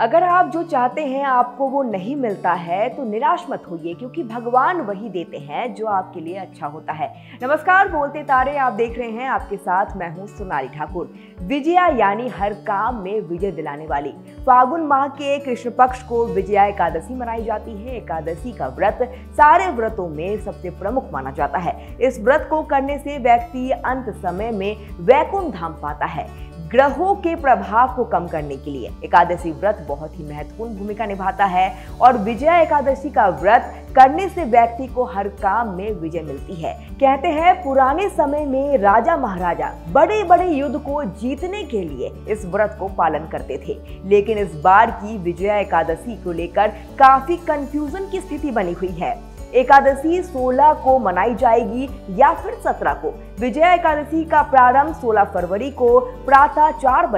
अगर आप जो चाहते हैं आपको वो नहीं मिलता है तो निराश मत होइए, क्योंकि भगवान वही देते हैं जो आपके लिए अच्छा होता है। नमस्कार, बोलते तारे आप देख रहे हैं, आपके साथ मैं हूं सोनाली ठाकुर। विजया यानी हर काम में विजय दिलाने वाली। फागुन माह के कृष्ण पक्ष को विजया एकादशी मनाई जाती है। एकादशी का व्रत सारे व्रतों में सबसे प्रमुख माना जाता है। इस व्रत को करने से व्यक्ति अंत समय में वैकुंठ धाम पाता है। ग्रहों के प्रभाव को कम करने के लिए एकादशी व्रत बहुत ही महत्वपूर्ण भूमिका निभाता है और विजया एकादशी का व्रत करने से व्यक्ति को हर काम में विजय मिलती है। कहते हैं पुराने समय में राजा महाराजा बड़े बड़े युद्ध को जीतने के लिए इस व्रत को पालन करते थे, लेकिन इस बार की विजया एकादशी को लेकर काफी कंफ्यूजन की स्थिति बनी हुई है। एकादशी 16 को मनाई जाएगी या फिर 17 को। विजया एकादशी का प्रारंभ 16 फरवरी को प्रातः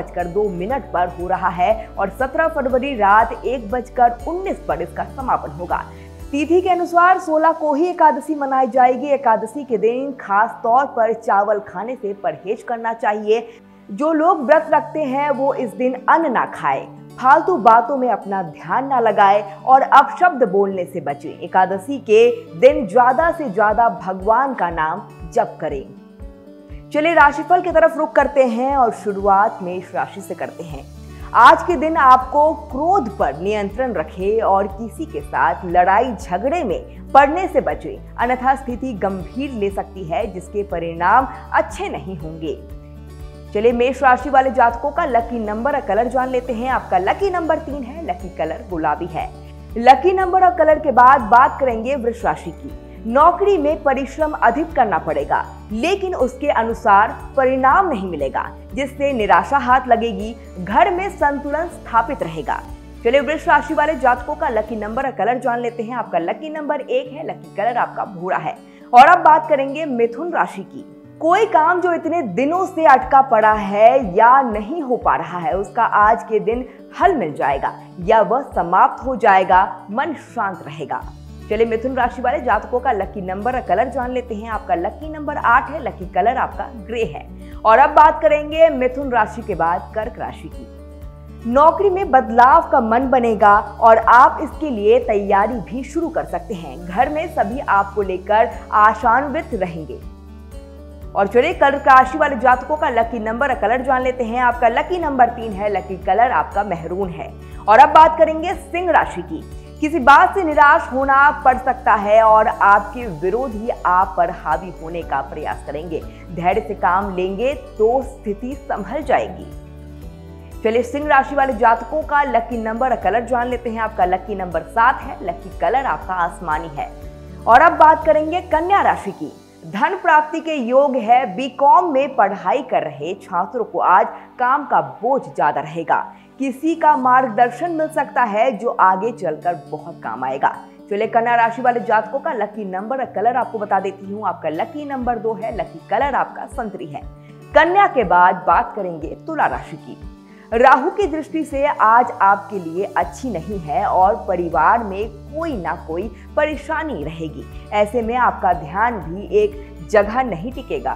4:02 पर हो रहा है और 17 फरवरी रात 1:19 पर इसका समापन होगा। तिथि के अनुसार 16 को ही एकादशी मनाई जाएगी। एकादशी के दिन खास तौर पर चावल खाने से परहेज करना चाहिए। जो लोग व्रत रखते हैं वो इस दिन अन्न ना खाए, फालतू बातों में अपना ध्यान ना लगाए और अपशब्द बोलने से बचें। एकादशी के दिन ज्यादा से ज्यादा भगवान का नाम जप करें। चलिए राशिफल की तरफ रुख करते हैं और शुरुआत मेष राशि से करते हैं। आज के दिन आपको क्रोध पर नियंत्रण रखें और किसी के साथ लड़ाई झगड़े में पड़ने से बचें, अन्यथा स्थिति गंभीर ले सकती है जिसके परिणाम अच्छे नहीं होंगे। चलिए मेष राशि वाले जातकों का लकी नंबर और कलर जान लेते हैं। आपका लकी नंबर 3 है, लकी कलर गुलाबी है। लकी नंबर और कलर के बाद बात करेंगे वृष राशि की। नौकरी में परिश्रम अधिक करना पड़ेगा, लेकिन उसके अनुसार परिणाम नहीं मिलेगा, जिससे निराशा हाथ लगेगी। घर में संतुलन स्थापित रहेगा। चलिए वृष राशि वाले जातकों का लकी नंबर और कलर जान लेते हैं। आपका लकी नंबर 1 है, लकी कलर आपका भूरा है। और अब बात करेंगे मिथुन राशि की। कोई काम जो इतने दिनों से अटका पड़ा है या नहीं हो पा रहा है, उसका आज के दिन हल मिल जाएगा या वह समाप्त हो जाएगा। मन शांत रहेगा। चलिए मिथुन राशि वाले जातकों का लकी नंबर और कलर जान लेते हैं। आपका लकी नंबर 8 है, लकी कलर आपका ग्रे है। और अब बात करेंगे मिथुन राशि के बाद कर्क राशि की। नौकरी में बदलाव का मन बनेगा और आप इसके लिए तैयारी भी शुरू कर सकते हैं। घर में सभी आपको लेकर आशान्वित रहेंगे। और चलिए कर्क राशि वाले जातकों का लकी नंबर और कलर जान लेते हैं। आपका लकी नंबर 3 है, लकी कलर आपका मेहरून है। और अब बात करेंगे सिंह राशि की। किसी बात से निराश होना पड़ सकता है और आपके विरोधी आप पर हावी होने का प्रयास करेंगे। धैर्य से काम लेंगे तो स्थिति संभल जाएगी। चलिए सिंह राशि वाले जातकों का लकी नंबर और कलर जान लेते हैं। आपका लकी नंबर 7 है, लकी कलर आपका आसमानी है। और अब बात करेंगे कन्या राशि की। धन प्राप्ति के योग है। बीकॉम में पढ़ाई कर रहे छात्रों को आज काम का बोझ ज्यादा रहेगा। किसी का मार्गदर्शन मिल सकता है जो आगे चलकर बहुत काम आएगा। चलिए कन्या राशि वाले जातकों का लकी नंबर और कलर आपको बता देती हूँ। आपका लकी नंबर 2 है, लकी कलर आपका संतरी है। कन्या के बाद बात करेंगे तुला राशि की। राहु की दृष्टि से आज आपके लिए अच्छी नहीं है और परिवार में कोई ना कोई परेशानी रहेगी। ऐसे में आपका ध्यान भी एक जगह नहीं टिकेगा।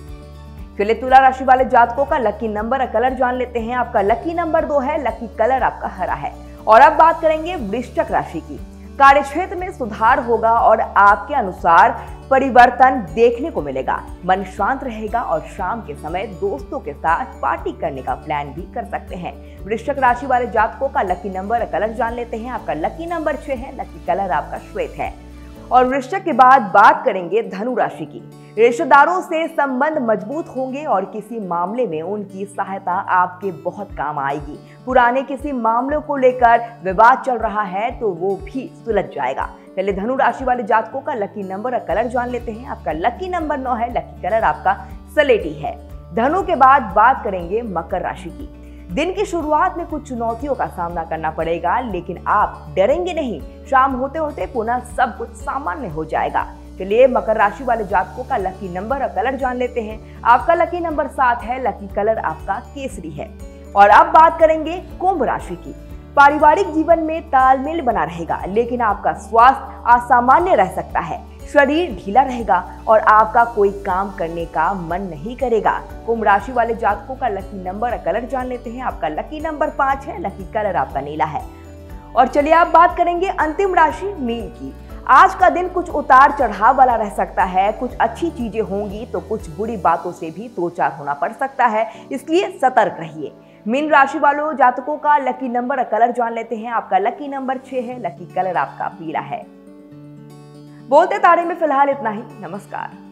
चलिए तुला राशि वाले जातकों का लकी नंबर और कलर जान लेते हैं। आपका लकी नंबर 2 है, लकी कलर आपका हरा है। और अब बात करेंगे वृश्चिक राशि की। कार्यक्षेत्र में सुधार होगा और आपके अनुसार परिवर्तन देखने को मिलेगा। मन शांत रहेगा और शाम के समय दोस्तों के साथ पार्टी करने का प्लान भी कर सकते हैं। वृश्चिक राशि वाले जातकों का लकी नंबर और कलर जान लेते हैं। आपका लकी नंबर 6 है, लकी कलर आपका श्वेत है। और वृश्चिक के बाद बात करेंगे धनु राशि की। रिश्तेदारों से संबंध मजबूत होंगे और किसी मामले में उनकी सहायता आपके बहुत काम आएगी। पुराने किसी मामलों को लेकर विवाद चल रहा है तो वो भी सुलझ जाएगा। चलिए धनु राशि वाले जातकों का लकी नंबर और कलर जान लेते हैं। आपका लकी नंबर 9 है, लकी कलर आपका सलेटी है। धनु के बाद बात करेंगे मकर राशि की। दिन की शुरुआत में कुछ चुनौतियों का सामना करना पड़ेगा, लेकिन आप डरेंगे नहीं। शाम होते होते पुनः सब कुछ सामान्य हो जाएगा। चलिए मकर राशि वाले जातकों का लकी नंबर और कलर जान लेते हैं। आपका लकी नंबर 7 है, लकी कलर आपका केसरी है। और अब बात करेंगे कुंभ राशि की। पारिवारिक जीवन में तालमेल बना रहेगा, लेकिन आपका स्वास्थ्य असामान्य रह सकता है। शरीर ढीला रहेगा और आपका कोई काम करने का मन नहीं करेगा। कुंभ राशि वाले जातकों का लकी नंबर और कलर जान लेते हैं। आपका लकी नंबर 5 है, लकी कलर आपका नीला है। और चलिए आप बात करेंगे अंतिम राशि मीन की। आज का दिन कुछ उतार चढ़ाव वाला रह सकता है, कुछ अच्छी चीजें होंगी तो कुछ बुरी बातों से भी दो चार होना पड़ सकता है, इसलिए सतर्क रहिए। मीन राशि वालों जातकों का लकी नंबर और कलर जान लेते हैं। आपका लकी नंबर 6 है, लकी कलर आपका पीला है। बोलते तारे में फिलहाल इतना ही। नमस्कार।